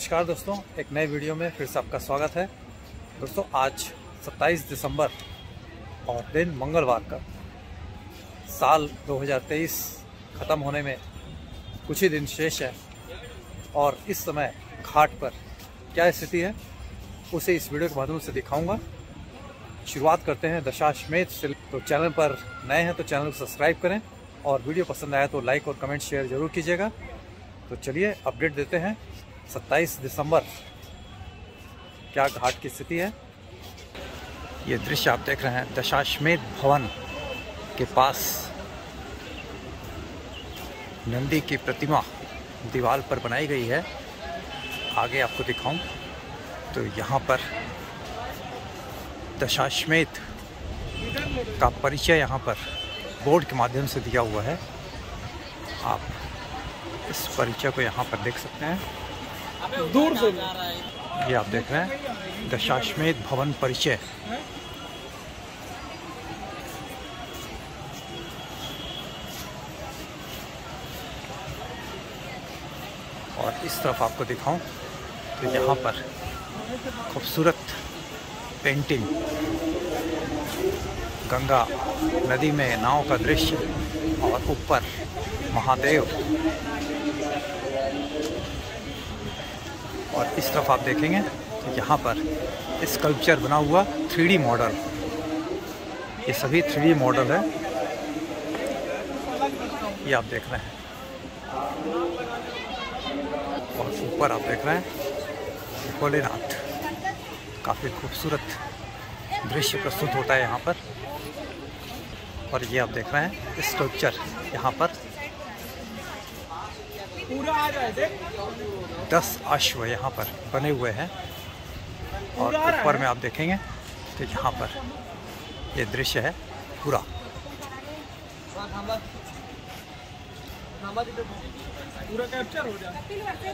नमस्कार दोस्तों, एक नए वीडियो में फिर से आपका स्वागत है। दोस्तों आज 27 दिसंबर और दिन मंगलवार का, साल 2023 ख़त्म होने में कुछ ही दिन शेष है और इस समय घाट पर क्या स्थिति है उसे इस वीडियो के माध्यम से दिखाऊंगा। शुरुआत करते हैं दशाश्वमेध से। तो चैनल पर नए हैं तो चैनल को सब्सक्राइब करें और वीडियो पसंद आया तो लाइक और कमेंट शेयर ज़रूर कीजिएगा। तो चलिए अपडेट देते हैं 27 दिसंबर क्या घाट की स्थिति है। ये दृश्य आप देख रहे हैं दशाश्वमेध भवन के पास नंदी की प्रतिमा दीवार पर बनाई गई है। आगे आपको दिखाऊं तो यहाँ पर दशाश्वमेध का परिचय यहाँ पर बोर्ड के माध्यम से दिया हुआ है। आप इस परिचय को यहाँ पर देख सकते हैं दूर से। ये आप देख रहे हैं दशाश्वमेध भवन परिचय। और इस तरफ आपको दिखाऊं तो यहाँ पर खूबसूरत पेंटिंग, गंगा नदी में नाव का दृश्य और ऊपर महादेव। और इस तरफ आप देखेंगे तो यहाँ पर स्कल्पचर बना हुआ 3D मॉडल। ये सभी 3D मॉडल है, ये आप देख रहे हैं। और ऊपर आप देख रहे हैं भोलेनाथ। काफ़ी खूबसूरत दृश्य प्रस्तुत होता है यहाँ पर। और ये आप देख रहे हैं स्कल्पचर यहाँ पर 10 अश्व यहाँ पर बने हुए हैं। और ऊपर में आप देखेंगे तो यहाँ पर ये दृश्य है पूरा। कैप्चर हो जाए।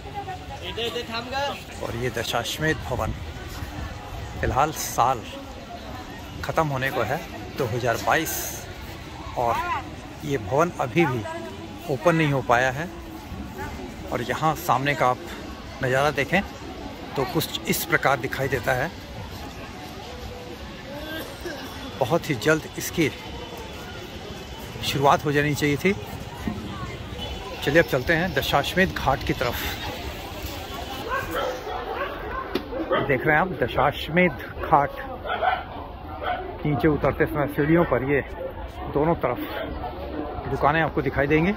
और ये दशाश्वमेध भवन फिलहाल साल ख़त्म होने को है 2022 और ये भवन अभी भी ओपन नहीं हो पाया है। और यहाँ सामने का आप नज़ारा देखें तो कुछ इस प्रकार दिखाई देता है। बहुत ही जल्द इसकी शुरुआत हो जानी चाहिए थी। चलिए अब चलते हैं दशाश्वमेध घाट की तरफ। देख रहे हैं आप दशाश्वमेध घाट। नीचे उतरते समय सीढ़ियों पर ये दोनों तरफ दुकानें आपको दिखाई देंगी।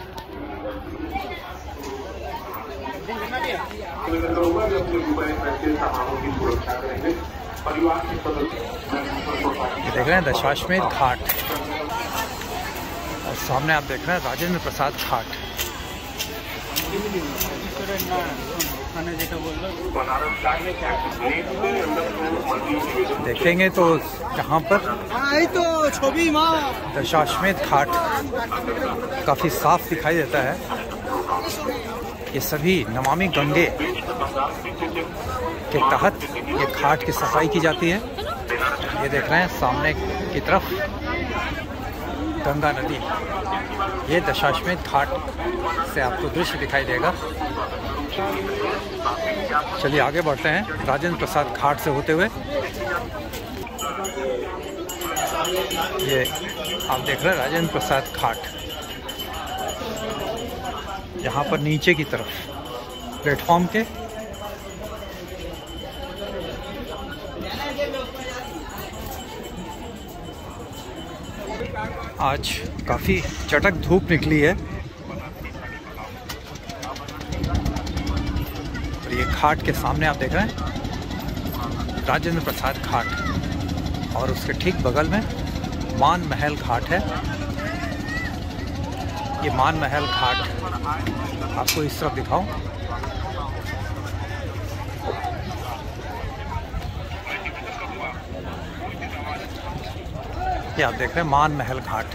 देख रहे हैं दशाश्वमेध घाट और सामने आप देख रहे हैं राजेंद्र प्रसाद घाट। देखेंगे तो यहाँ पर दशाश्वमेध घाट काफी साफ दिखाई देता है। ये सभी नमामि गंगे के तहत ये घाट की सफाई की जाती है। ये देख रहे हैं सामने की तरफ गंगा नदी। ये दशाश्वमेध घाट से आपको दृश्य दिखाई देगा। चलिए आगे बढ़ते हैं राजेंद्र प्रसाद घाट से होते हुए। ये आप देख रहे हैं राजेंद्र प्रसाद घाट। यहाँ पर नीचे की तरफ प्लेटफॉर्म के आज काफ़ी चटक धूप निकली है। और ये घाट के सामने आप देख रहे हैं राजेंद्र प्रसाद घाट और उसके ठीक बगल में मान महल घाट है। ये मान महल घाट आपको इस तरफ दिखाऊं। ये आप देख रहे हैं मान महल घाट।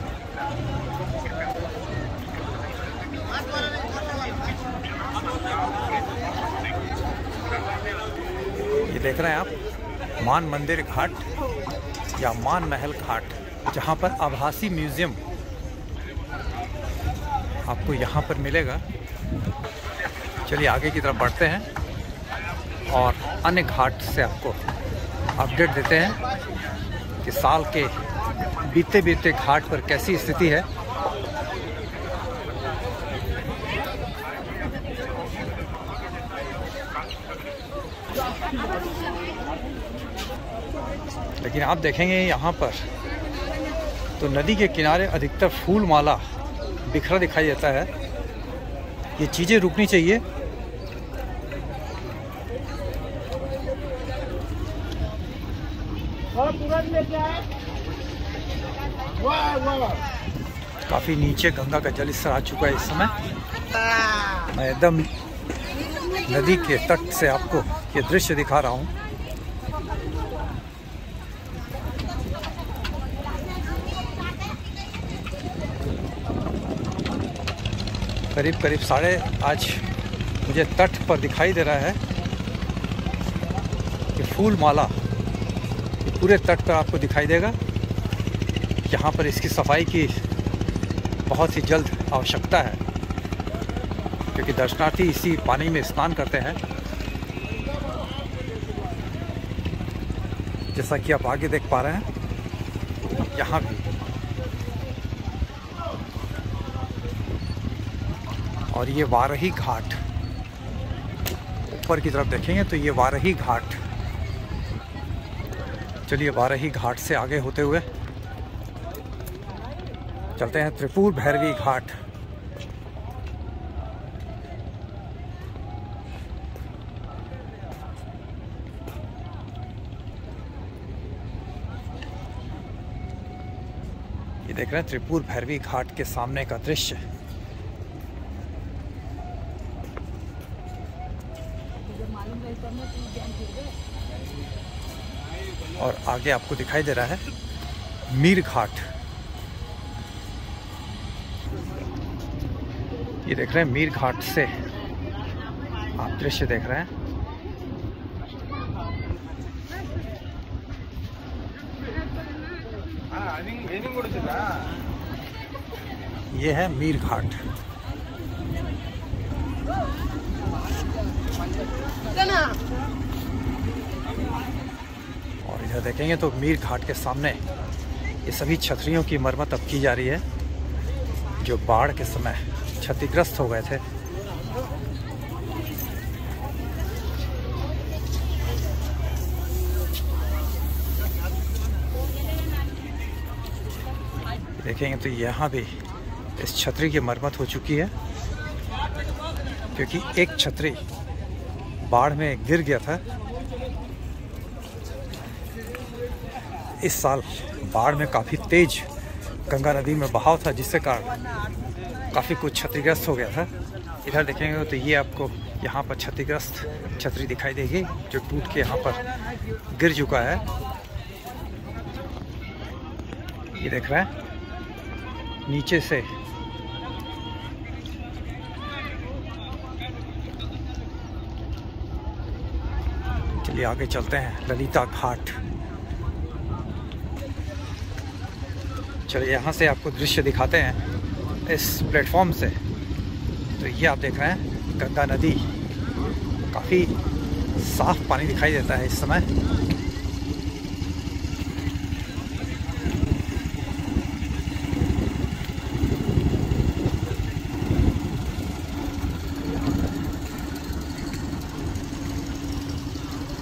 ये देख रहे हैं आप मान मंदिर घाट या मान महल घाट, जहाँ पर आभासी म्यूजियम आपको यहाँ पर मिलेगा। चलिए आगे की तरफ बढ़ते हैं। और अन्य घाट से आपको अपडेट देते हैं कि साल के बीते बीते घाट पर कैसी स्थिति है। लेकिन आप देखेंगे यहाँ पर तो नदी के किनारे अधिकतर फूल माला बिखरा दिखाई देता है। ये चीज़ें रुकनी चाहिए। काफी नीचे गंगा का जल स्तर आ चुका है इस समय। मैं एकदम नदी के तट से आपको ये दृश्य दिखा रहा हूँ। करीब करीब आज मुझे तट पर दिखाई दे रहा है कि फूल माला पूरे तट पर आपको दिखाई देगा। यहाँ पर इसकी सफाई की बहुत ही जल्द आवश्यकता है, क्योंकि दर्शनार्थी इसी पानी में स्नान करते हैं। जैसा कि आप आगे देख पा रहे हैं, यहाँ भी और ये वारही घाट, ऊपर की तरफ देखेंगे तो ये वारही घाट। चलिए वारही घाट से आगे होते हुए चलते हैं त्रिपुर भैरवी घाट। ये देख रहे हैं त्रिपुर भैरवी घाट के सामने का दृश्य। और आगे आपको दिखाई दे रहा है मीर घाट। ये देख रहे हैं मीर घाट से आप दृश्य देख रहे हैं। ये है मीर घाट। और इधर देखेंगे तो मीर घाट के सामने ये सभी छतरियों की मरम्मत अब की जा रही है, जो बाढ़ के समय क्षतिग्रस्त हो गए थे। देखेंगे तो यहाँ भी इस छतरी की मरम्मत हो चुकी है, क्योंकि एक छतरी बाढ़ में गिर गया था। इस साल बाढ़ में काफ़ी तेज गंगा नदी में बहाव था, जिससे कारण काफ़ी कुछ क्षतिग्रस्त हो गया था। इधर देखेंगे तो ये आपको यहाँ पर क्षतिग्रस्त छतरी दिखाई देगी, जो टूट के यहाँ पर गिर चुका है। ये देख रहे हैं नीचे से चलिए आगे चलते हैं ललिता घाट। चलिए यहाँ से आपको दृश्य दिखाते हैं इस प्लेटफॉर्म से। तो ये आप देख रहे हैं गंगा नदी, काफ़ी साफ पानी दिखाई देता है इस समय,